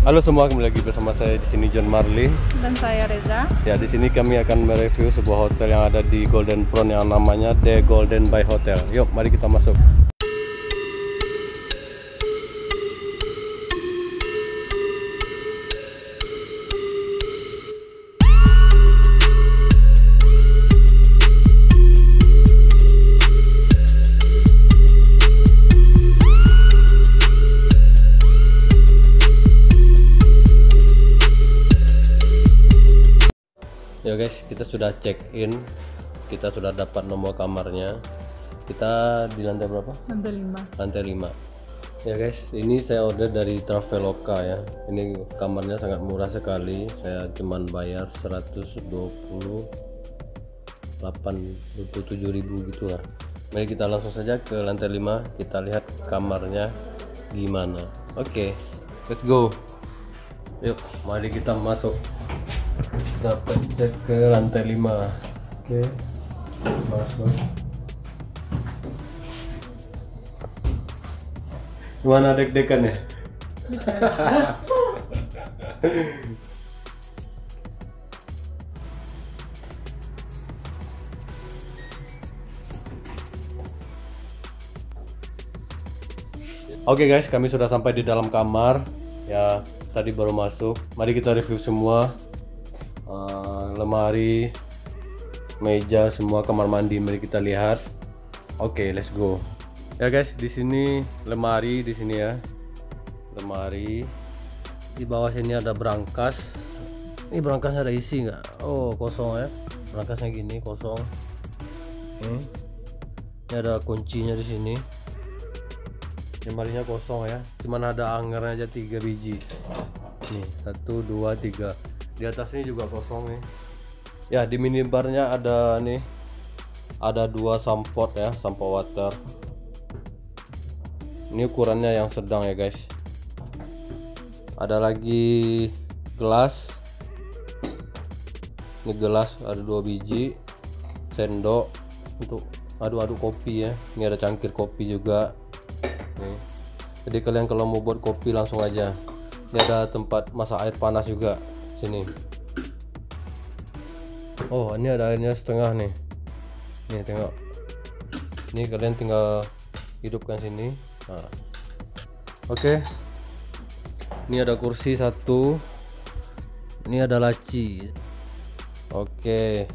Halo semua, kembali lagi bersama saya di sini John Marley Dan saya Reza. ya. Di sini kami akan mereview sebuah hotel yang ada di Golden Prawn yang namanya The Golden Bay Hotel. Yuk, mari kita masuk. Ya guys, kita sudah check in, kita sudah dapat nomor kamarnya. Kita di lantai berapa? Lantai 5. Lantai 5. Ya guys, ini saya order dari Traveloka ya. Ini kamarnya sangat murah sekali. Saya cuman bayar 127.000 gitulah. Mari kita langsung saja ke lantai 5. Kita lihat kamarnya gimana. Oke, let's go. Yuk, mari kita masuk. Kita cek ke lantai 5. Oke, masuk. Gimana deg-degan ya? Oke guys, kami sudah sampai di dalam kamar ya. Tadi baru masuk. Mari kita review semua. Lemari, meja, semua, kamar mandi. Mari kita lihat. Oke, let's go. Ya guys, di sini lemari, di sini ya. Lemari. Di bawah sini ada brankas. Ini brankasnya ada isi nggak? Oh, kosong ya. Brankasnya gini, kosong. Ini ada kuncinya di sini. Lemarinya kosong ya. Cuman ada angernya aja 3 biji. Nih, 1, 2, 3. Di atas ini juga kosong nih. Ya, di minibarnya ada nih, ada 2 sampot ya, sampo water. Ini ukurannya yang sedang ya guys. Ada lagi gelas. Ini gelas ada 2 biji. Sendok untuk aduk-aduk kopi ya. Ini ada cangkir kopi juga nih. Jadi kalian kalau mau buat kopi langsung aja. Ini ada tempat masak air panas juga sini. Oh, ini ada airnya setengah nih. Nih, tengok. Ini kalian tinggal hidupkan sini. Nah. Oke. Ini ada kursi 1. Ini ada laci. Oke.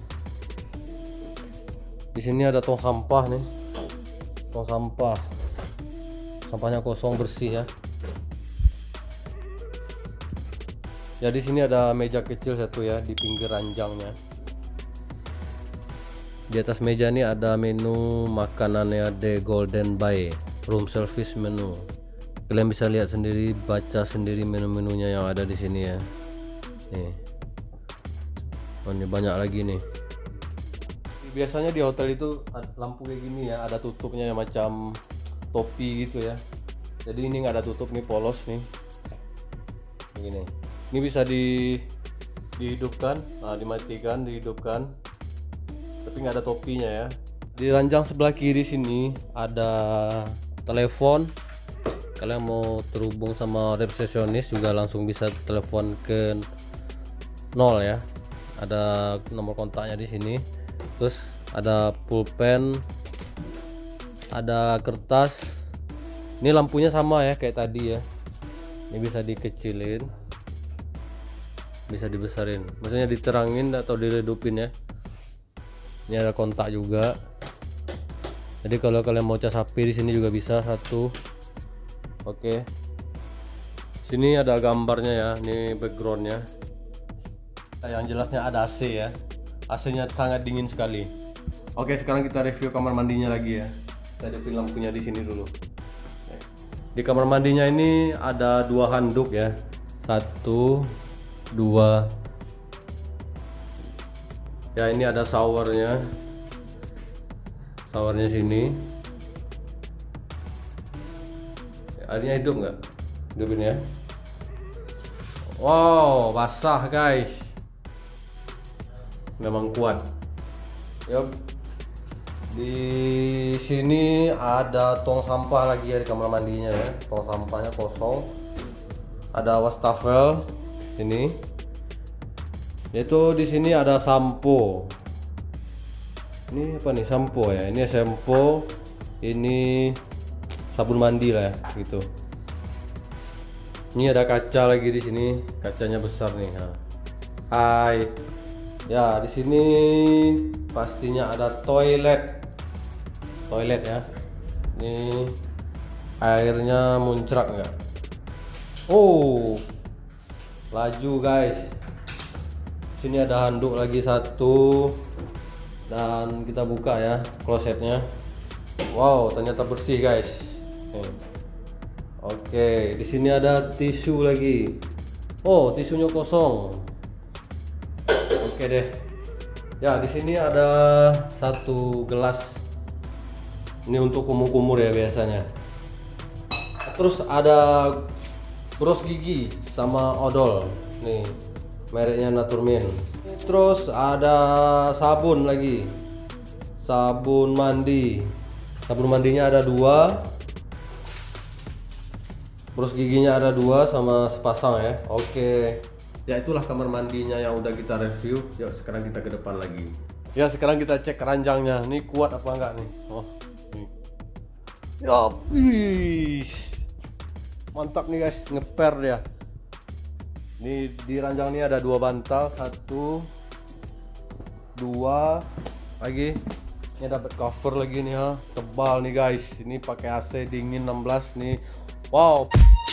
Di sini ada tong sampah nih. Tong sampah. Sampahnya kosong, bersih ya. Ya, di sini ada meja kecil 1 ya di pinggir ranjangnya. Di atas meja ini ada menu makanannya The Golden Bay, room service menu. Kalian bisa lihat sendiri, baca sendiri menu-menunya yang ada di sini ya. Nih. Oh, ini banyak lagi nih. Biasanya di hotel itu lampu kayak gini ya, ada tutupnya yang macam topi gitu ya. Jadi ini nggak ada tutup nih, polos nih. Begini. Ini bisa dihidupkan, nah, dimatikan, dihidupkan. Tapi nggak ada topinya ya. Di ranjang sebelah kiri sini ada telepon. Kalian mau terhubung sama resepsionis juga langsung bisa telepon ke 0 ya. Ada nomor kontaknya di sini. Terus ada pulpen, ada kertas. Ini lampunya sama ya kayak tadi ya. Ini bisa dikecilin, bisa dibesarin, maksudnya diterangin atau diredupin ya. Ini ada kontak juga. Jadi kalau kalian mau cas HP di sini juga bisa 1. Oke. Sini ada gambarnya ya, ini backgroundnya. Yang jelasnya ada AC ya. AC-nya sangat dingin sekali. Oke, sekarang kita review kamar mandinya lagi ya. Kita review lampunya di sini dulu. Di kamar mandinya ini ada 2 handuk ya. 1, 2. Ya, ini ada showernya. Showernya sini. Airnya hidup nggak? Hidupin ya. Wow, basah guys. Memang kuat. Yup. Di sini ada tong sampah lagi ya di kamar mandinya ya. Tong sampahnya kosong. ada wastafel ini. Itu di sini ada sampo. Ini apa nih, sampo ya? Ini sampo, ini sabun mandi lah ya, gitu. Ini ada kaca lagi di sini, kacanya besar nih. Nah. Hai. Ya, di sini pastinya ada toilet ya. Ini airnya muncrat nggak? Oh, laju guys. Sini ada handuk lagi satu, dan kita buka ya klosetnya. Wow, ternyata bersih guys. Oke, di sini ada tisu lagi. Oh, tisunya kosong. Oke deh. Ya, di sini ada satu gelas. Ini untuk kumur-kumur ya biasanya. Terus ada bros gigi sama odol. Nih, mereknya Naturmin. Terus ada sabun lagi, sabun mandi. Sabun mandinya ada 2, bros giginya ada 2 sama sepasang ya. Oke, ya itulah kamar mandinya yang udah kita review. Yuk sekarang kita ke depan lagi. Ya sekarang kita cek keranjangnya. Nih kuat apa enggak nih? Oh, nih. Ya, mantap nih guys, ngeper dia. Ini di ranjang ini ada 2 bantal, 1, 2 lagi. Ini dapat cover lagi nih ya, tebal nih guys. Ini pakai AC dingin 16 nih. Wow.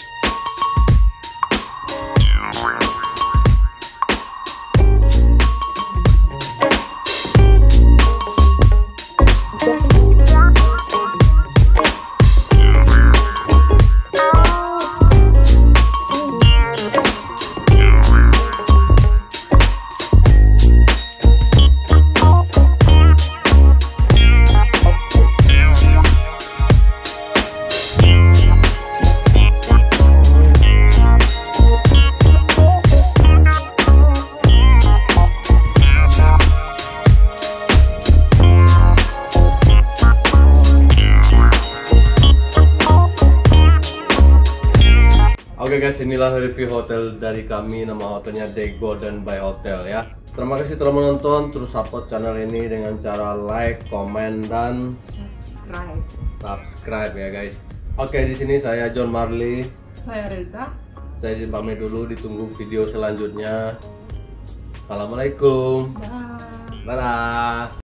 Oke guys, inilah review hotel dari kami. Nama hotelnya The Golden Bay Hotel ya. Terima kasih telah menonton. Terus support channel ini dengan cara like, komen, dan subscribe ya guys. Oke, di sini saya John Marley. Saya Reza. Saya izin pamit dulu, ditunggu video selanjutnya. Assalamualaikum. Bye. Dadah.